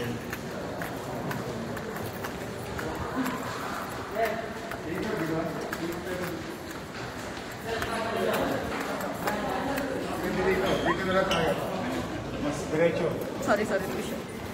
Dito na lang tayo. Mas diretso. Sorry, Trisha.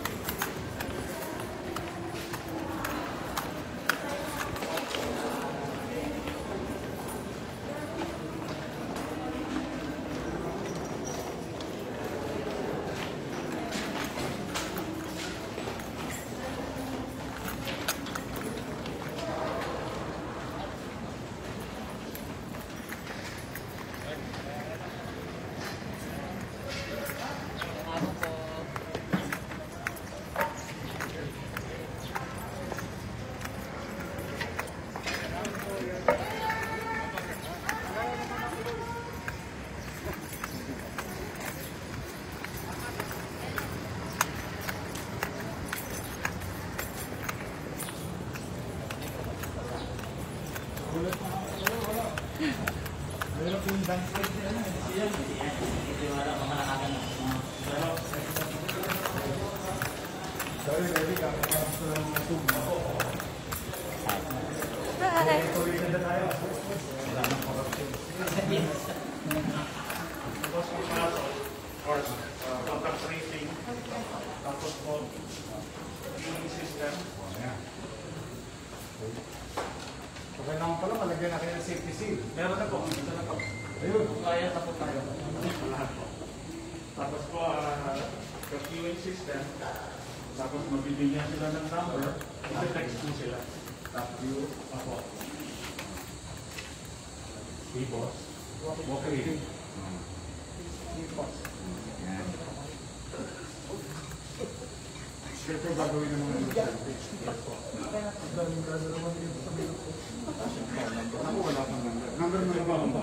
Okay naman pala, malagyan na kayo ng safety seal. Meron na po. Ito na po. Ayun. Kaya na po tayo. Lahat po. Tapos po, the queuing system. Tapos mabibigyan sila ng number. Ito-text po sila. Top view. Apo. Hey, boss. Okay. Hey, boss. Yan. Siyempre gagawin ng mga service. Yes po. Ako wala pang number. Number mo yung mga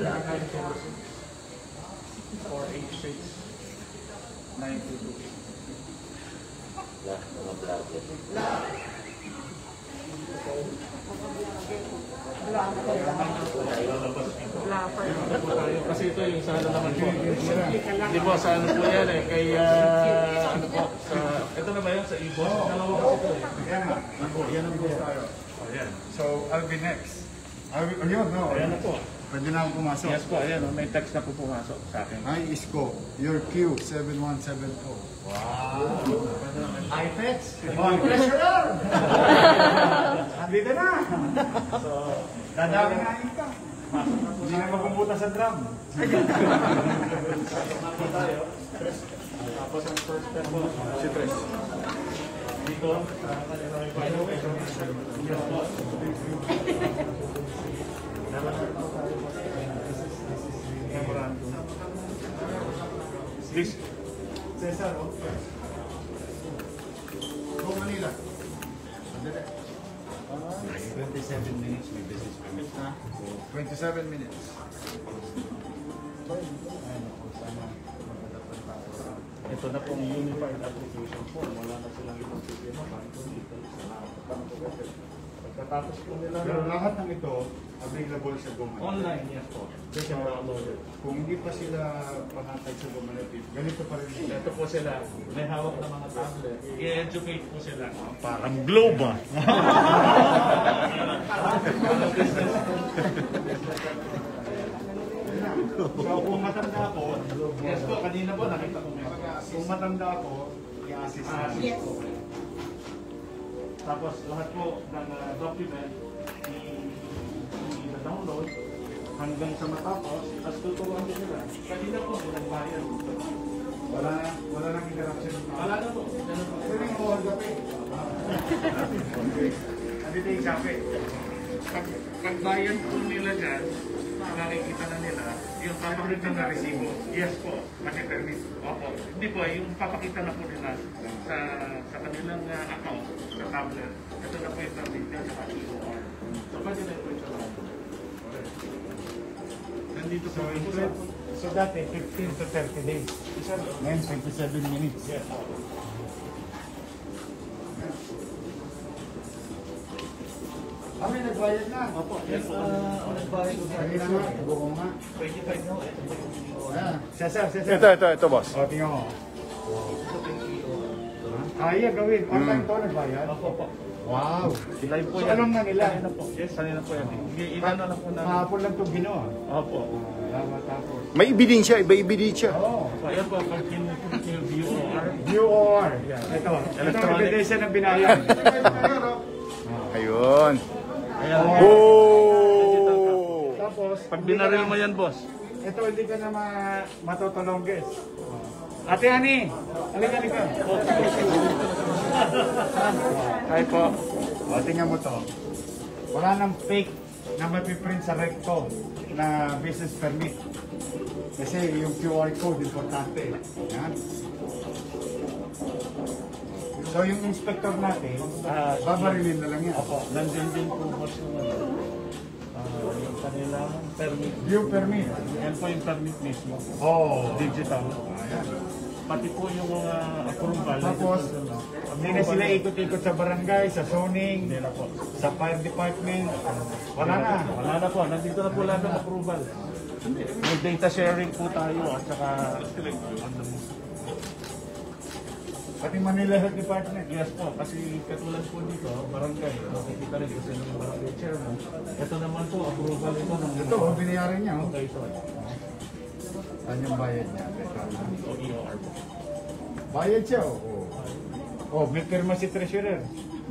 486-922. Kasi ito yung sa ano naman po. Hindi po, sa ano po yan eh. Kay, ano po, sa, ito na ba yun? Sa e-boss? Dalawa po ito eh. Yan na. Yan ang gusto tayo. Ayan. So, I'll be next. Ayun, no. Ayan na po. Pwede na akong pumasok. Yes po, ayan. May text na po pumasok sa akin. Hi, Isko. Your queue, 7170. Wow! Hi, text. Oh, pressure lang! Andito na! So, dadami na ka. Hindi na magpupunta sa drum. Pasok na po tayo. Tapos ang first step po, si Tres. Dito, kanina may payo. Yes po. This Cesar, oh. Go Manila. 27 minutes with business permit na. 27 minutes. ito na pong unified application po. Wala na silang ibang sistema. Pagkatapos po nila. Pero lahat ng ito, available sa Go Manila. Online, yes po. They can download it. Kung hindi pa sila pahatag sa Go Manila, ganito pa rin. Ito po sila. May hawak na mga tablet. I-educate po sila. Parang globe ah. So kung matanda ako, Yes po, kanina po nakita ko may kung matanda ako, i-assist na. Yes. Tapos lahat po ng document i-download hanggang sa matapos, tapos tuturuan din nila. Kanina po, nagbayad. Wala nang interaction. Wala na po. Ganun po. Ito yung all the pay. Andito yung kape. Pagbayad po nila dyan, nakikita na nila, yung papakita na resibo. Yes po, mati-permit. Opo. Hindi po, yung papakita na po nila sa kanilang account, sa tablet. Ito na po yung permit at saka EOR. So, pwede na po ito lang. Nandito po yung So dati, 15 to 30 days. Ngayon, 27 minutes. yes po. May nagbayad na. Opo, yes po. Nagbayad po. Kanina nga, buko nga. 25 na. Ito po yung EOR. Cesar. Ito, boss. O, tingnan mo. Ito po yung EOR. Kaya gawin. Online to nagbayad? Opo. Wow. Live po So, yan. alam na nila. Kanina po. Yes, kanina po yan. Ilan na lang po namin. Kahapon lang ito ginawa. Opo. Tapos. May ebidensya, iba ebidensya. Oo. So, ayan po, pag VOR. VOR. Ito. Ito ang ebidensya ng binayan. Ayun. Ayan. Oh! Tapos, Pag binaril mo yan, boss. ito hindi ka na matutulong, guys. Ate Ani, halika. Hi po. O, tingnan mo to. Wala nang fake na mapiprint sa recto na business permit. Kasi yung QR code, importante. Yan. So yung inspector natin, babarilin na lang yan. Opo. Nandiyan din po, boss, yung yung kanilang permit. View permit. Yan po yung permit mismo. Oh. Digital. Ayan. Pati po yung mga approval. Tapos, hindi na sila ikot-ikot sa barangay, sa zoning, Hindi na po. sa fire department. Wala na. Wala na po. Nandito na po lahat ng approval. May data sharing po tayo at saka Pati Manila Health Department. yes po, kasi katulad po dito, barangay, makikita rin kasi ng barangay chairman. Ito naman po, approval ito ng Ito, binayaran niya. Oh. Okay, so, Saan yung bayad niya? o EOR po. Bayad siya. Oh, may pirma si treasurer.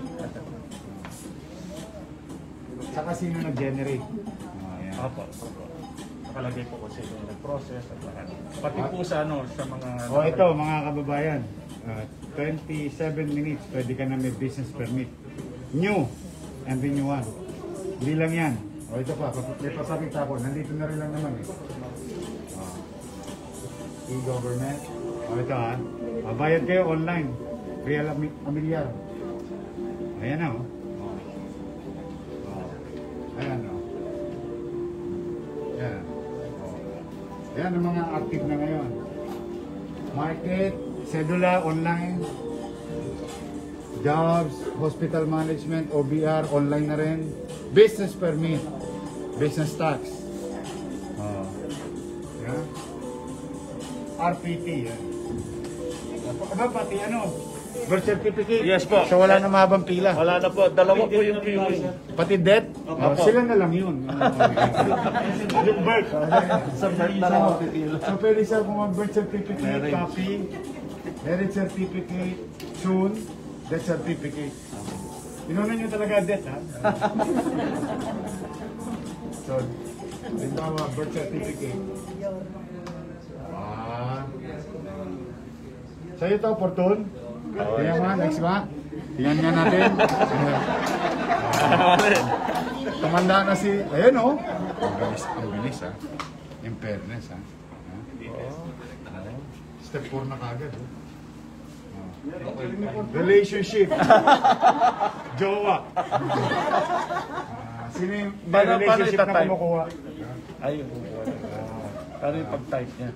Saka sino nag-generate? Oh, yan. Opo. Nakalagay po kasi yung nag-process at lahat. Pati po sa sa mga... Oh, ito mga kababayan. 27 minutes, pwede ka na may business permit. New and renewal. Hindi lang yan. O ito pa, may papakita ko. Nandito na rin lang naman eh. E-government. O ito ha. Bayad kayo online. Real Amilyar. Ayan na oh. Ayan o. Ayan. Ayan ang mga active na ngayon. Market, cedula, online, jobs, hospital management, OBR, online na rin, business permit, business tax, yeah. RPT, yan. Pati birth certificate. Yes po. So wala na mahabang pila. Wala na po, dalawa po yung viewing. Pati death, sila na lang yun. Yung birth. Sa birth na lang matitila. So pwede siya kung mag-birth certificate, copy, marriage certificate, soon, death certificate. Inunan nyo talaga death, ha? So, halimbawa, birth certificate. Sa'yo ito, Fortun. Tingnan mo, next ba? Tingnan nga natin. Tumanda na si... Ayan o. Ang bilis ha. In fairness ha. Step 4 na kagad. Relationship. Jowa. Sino yung relationship na kumukuha? Ayun. Ano yung pag-type niya?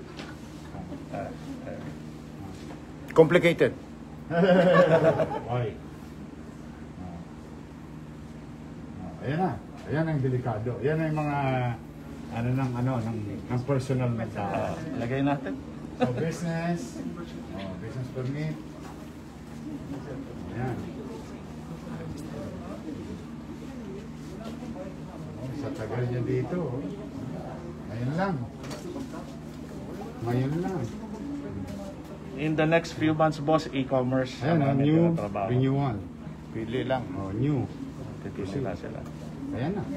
Complicated. Ay. Ayan na. Ayan ang delikado. Ayan ang mga ng personal na tao. Lagay natin. So business, business permit. Ayan. Sa tagal niya dito. Ngayon lang. Ngayon lang. In the next few months, boss, e-commerce. Ayan, new renewal. Pili lang. New. Titignan sila. Ayan na.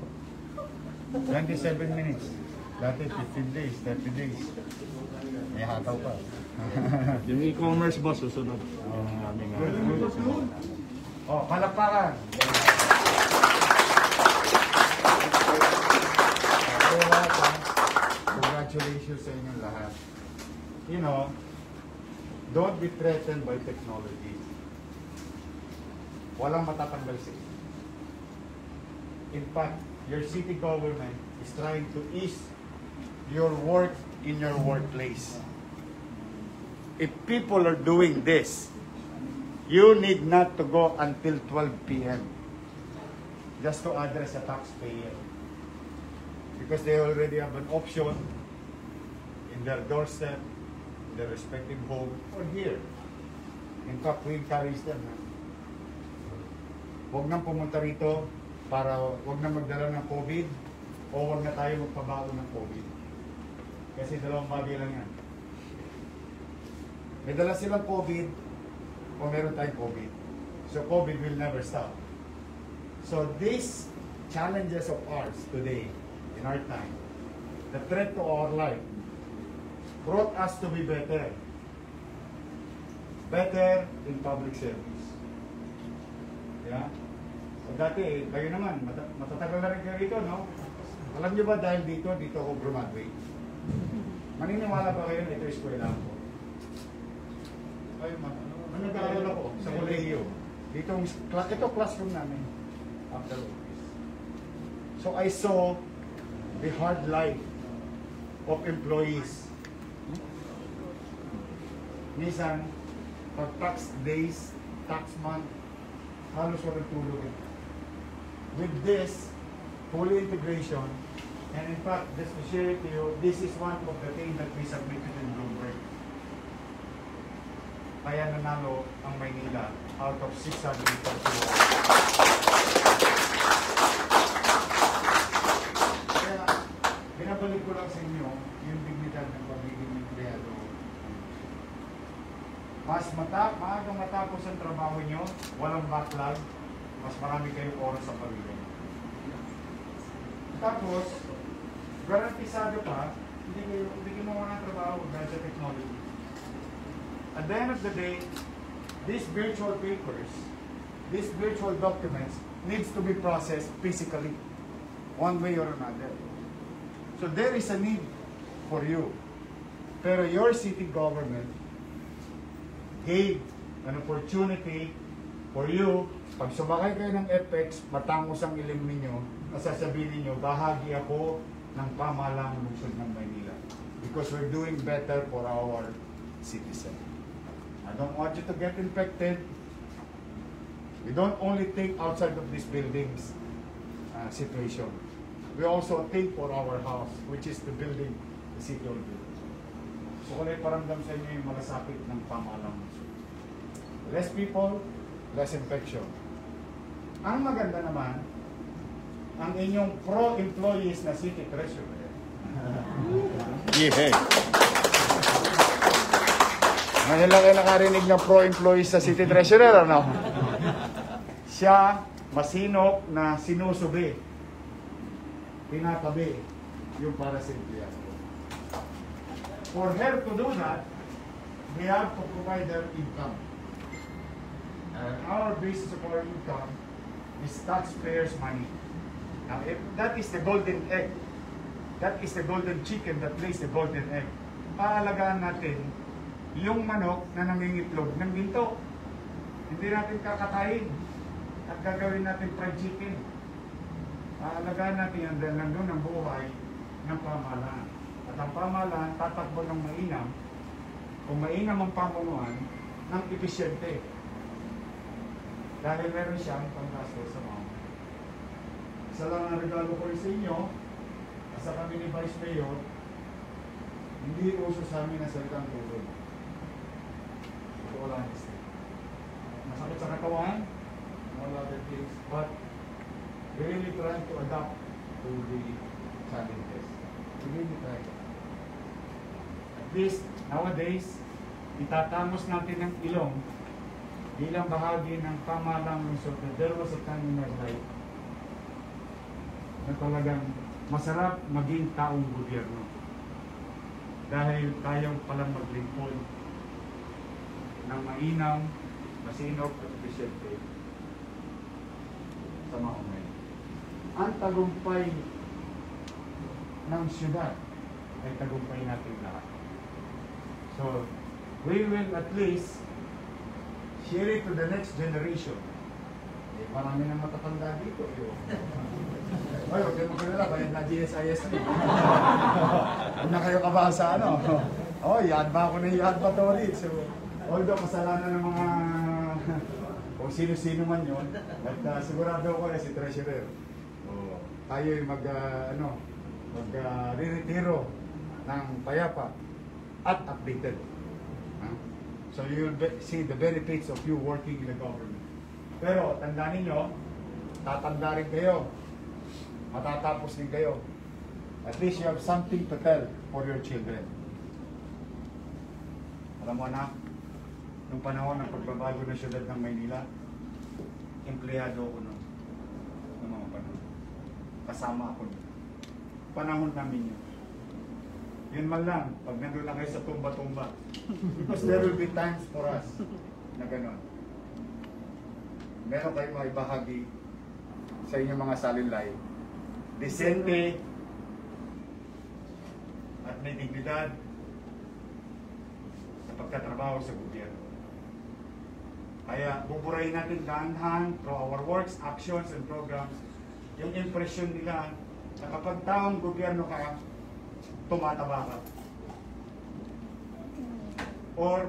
27 minutes. Dati 15 days, 30 days. May hataw pa. Yung e-commerce, boss, susunod. Oh, palakpakan. Congratulations sa inyong lahat. You know, don't be threatened by technology. Walang matatanggal sa inyo. In fact, your city government is trying to ease your work in your workplace. If people are doing this, you need not to go until 12 p.m. just to address a taxpayer. Because they already have an option in their doorstep, in their respective home, or here. In fact, we encourage them na huwag nang pumunta rito para huwag na magdala ng COVID o huwag na tayo magpabago ng COVID. Kasi dalawang bagay lang yan. May dala silang COVID o meron tayong COVID. So COVID will never stop. So these challenges of ours today, in our time, the threat to our life, brought us to be better. Better in public service. Yeah? So dati, kayo naman, matatagal na rin kayo rito, no? Alam niyo ba dahil dito ako graduate? Maniniwala ba kayo na ito eskwela ko? Ay, nag-aaral ako sa kolehiyo. Ito classroom namin after office. So I saw the hard life of employees. Minsan, pag tax days, tax month, halos walang tulog. With this, full integration, and in fact, just to share it to you, this is one of the things that we submitted in Bloomberg. Kaya nanalo ang Maynila out of 641. Kaya, binabalik ko lang sa inyo yung dignidad ng pagiging empleyado. Maagang matapos ang trabaho nyo, walang backlog, mas marami kayong oras sa pamilya. Tapos, garantisado pa, hindi kayo mawala ng trabaho dahil sa technology. At the end of the day, these virtual papers, these virtual documents needs to be processed physically, one way or another. So there is a need for you. Pero your city government gave an opportunity for you, pag sumakay kayo ng FX, matangos ang ilim ninyo, nasasabihin ninyo, bahagi ako ng pamahalang lungsod ng Maynila. Because we're doing better for our citizens. I don't want you to get infected. We don't only think outside of these buildings situation. We also think for our house, which is the building the city will build. So kung ay paramdam sa inyo yung malasapit ng pamahalang lungsod. Less people, less infection. Ang maganda naman, ang inyong pro-employees na city treasurer. Yeah. Ngayon lang kayo nakarinig ng pro-employees sa city treasurer, ano? Siya, masinop na sinusubi. Tinatabi yung para sa empleyado. For her to do that, we have to provide their income. And our basis of our income is taxpayers' money. Now, if that is the golden egg, that is the golden chicken that lays the golden egg. Paalagaan natin yung manok na nangingitlog ng ginto. Hindi natin kakatayin at gagawin natin fried chicken. Paalagaan natin yan dahil nandun ang buhay ng pamahalaan. At ang pamahalaan tatakbo ng mainam, kung mainam ang pamunuan, ng episyente. Dahil meron siyang panggastos sa mga. Isa lang ang regalo ko sa inyo, sa kami ni Vice Mayor, hindi uso sa amin na salitang tulog. Ito wala honesty. Masakit sa katawan, all other things, but we really try to adapt to the challenges. We really try. At least, nowadays, itatamos natin ang ilong bilang bahagi ng pamahalang lungsod na there was a time in our life na talagang masarap maging taong gobyerno dahil tayo palang maglingkod ng mainam, masinop at episyente sa mga umay. Ang tagumpay ng syudad ay tagumpay natin lahat. So, we will at least share it to the next generation. Eh, marami nang matatanda dito. Ay, huwag kayo magkalala, bayad na GSIS niyo. Huwag na kayo kabahan sa ano. Oh, yad ba ako ng yad ba to ulit? So, although kasalanan ng mga kung sino-sino man yun, at sigurado ko na si Treasurer. Tayo ay mag-retiro ng payapa at updated. So you'll see the benefits of you working in the government. Pero tandaan ninyo, tatanda rin kayo. Matatapos din kayo. At least you have something to tell for your children. Alam mo na, nung panahon ng pagbabago ng syudad ng Maynila, empleyado ako ng mga panahon. Kasama ako nun. Panahon namin yun. Yun man lang, pag nandun lang kayo sa tumba-tumba. Because there will be times for us na gano'n. Meron kayong mga ibahagi sa inyong mga salinlay. Decente at may dignidad sa pagtatrabaho sa gobyerno. Kaya buburahin natin dahan-dahan through our works, actions, and programs yung impression nila na kapag taong gobyerno ka, tumataba ka. Or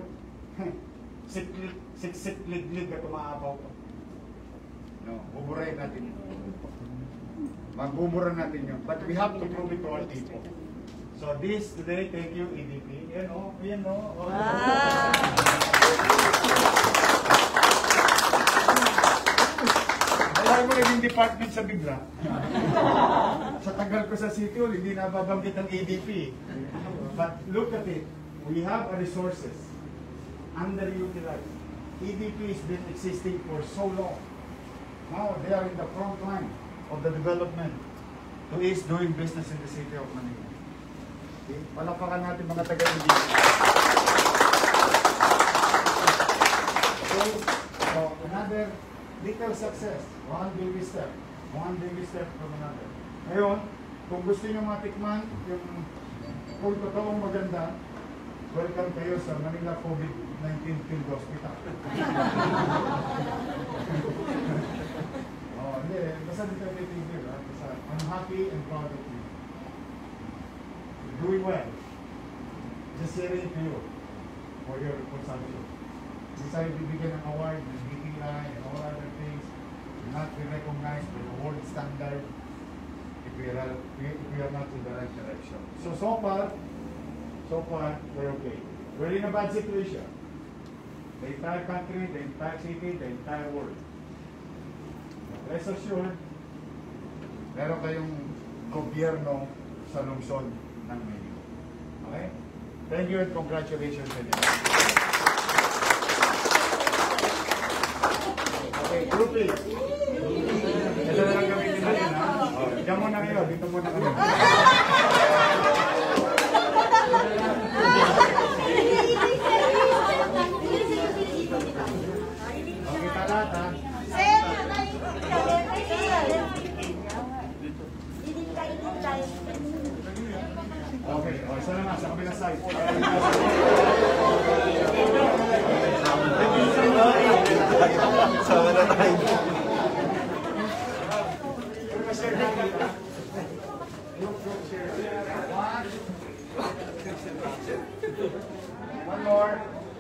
siklik-lig ka, tumaapaw ka. No, buburahin natin yun. Magbubura natin yun. But we have to prove it to our people. So this today, thank you EDP. Yan o, yan o. Alam mo naging department sa bigla. Sa tagal ko sa City Hall, hindi nababanggit ang EDP. But look at it. We have resources underutilized. EDP has been existing for so long. Now they are in the front line of the development to ease doing business in the city of Manila. Okay? Palakpakan natin mga taga-EDP. Okay? So another little success. One baby step from another. Ngayon, kung gusto nyo matikman yung kung totoong maganda, welcome kayo sa Manila COVID-19 Field Hospital. Oh, hindi. Basta dito may tigil. I'm happy and proud of you. You're doing well. Just sharing to you for your consumption. Besides, bibigyan ng award, ng DTI, and all other things, not be recognized by the world standard if we are not in the right direction. So far, we're okay. We're in a bad situation. The entire country, the entire city, the entire world. Rest assured, meron kayong gobyerno sa lungsod ng Manila. Okay? Thank you and congratulations. Okay, groupie. Ito na lang gawin natin, ha? Diyan muna kayo, dito muna kami. Okay, talat, ha? Okay, isa naman, sa kabilang side. Sama na tayo. One more.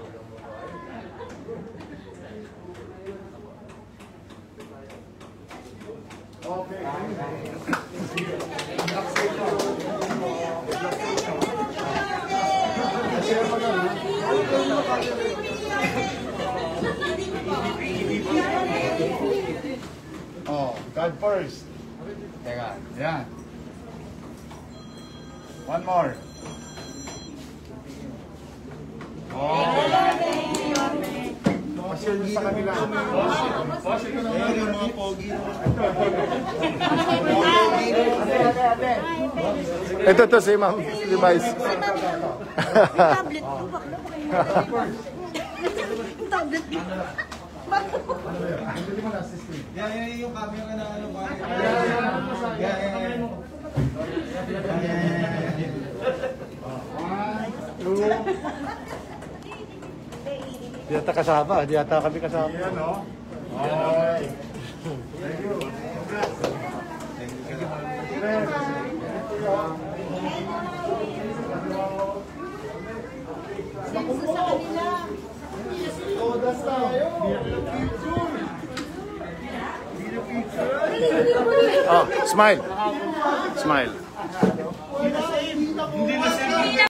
Okay. Oh, God first. Teka, yan. One more. Oh. Pasyon sa kanila. Pasyon ko naman. Ayun yung mga pogi. Ito si Ma'am, si Vice. Tablet ko. Tablet ko. Hindi mo na assisting. Yan yung camera na ano ba? Di ata kasama, di ata kami kasama. Yan, no? Okay. Thank you. Oh, that's tayo. Oh, smile. Smile. Hindi na same.